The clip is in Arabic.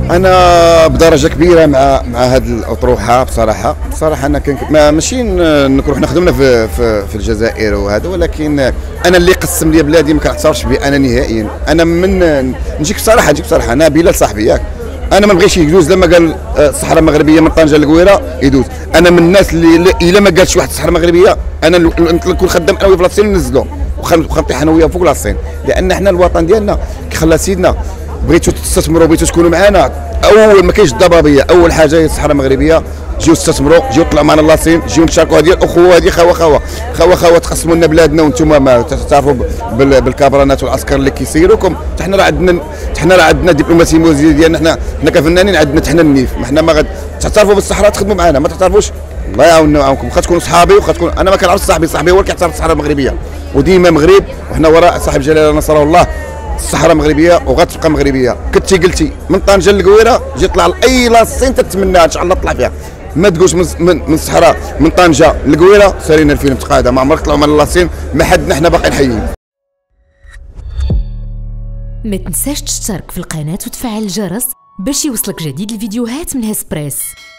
انا بدرجه كبيره مع هذه الاطروحه. بصراحه انا ماشي نروح نخدمنا في الجزائر وهذا، ولكن انا اللي قسم لي بلادي ما كنعترفش بي انا نهائيا. انا من نجيك بصراحه انا بلال صاحبي ياك، انا ما بغيتش يدوز لما قال الصحراء المغربيه من طنجه للقويره يدوز. انا من الناس اللي الا ما قالش واحد الصحراء المغربيه انا نكون خدام انا ويا فلسطين وننزلوا وخنطيح انا وياه فوق لاسين، لان حنا الوطن ديالنا كي خلى سيدنا. بغيتوا تستثمروا، بغيتوا تكونوا معنا، اول ما كاينش الضبابيه اول حاجه هي الصحراء المغربيه. جيو استثمروا، جيو طلعوا معنا لاسين، جيو نشاركوا هذه الاخوه، هذه خوا تقسموا لنا بلادنا وانتم ما تعرفوا بالكابرانات والعسكر اللي كيسيروكم. حنا راه عندنا دبلوماسيه موازيه ديالنا. حنا كفنانين عندنا حنا النيف، ما حنا ما تعترفوا بالصحراء تخدموا معنا، ما تعترفوش الله يعاونكم. واخا تكونوا صحابي انا ما كنعرفش صاحبي هو اللي كيعترف الصحراء المغربيه، وديما مغرب وحنا وراء صاحب جلاله نصره الله. الصحراء مغربيه وغتبقى مغربيه. كنتي قلتي من طنجه للقويره جي طلع لاي لاصين تتمناها ان شاء الله تطلع فيها. ما تقولش من الصحراء من طنجه للقويره سالينا الفيلم تقاعده، ما عمرك طلعوا من لاصين ما حدنا حنا باقيين حيين. ما تنساش تشترك في القناه وتفعل الجرس باش يوصلك جديد الفيديوهات من هسبريس.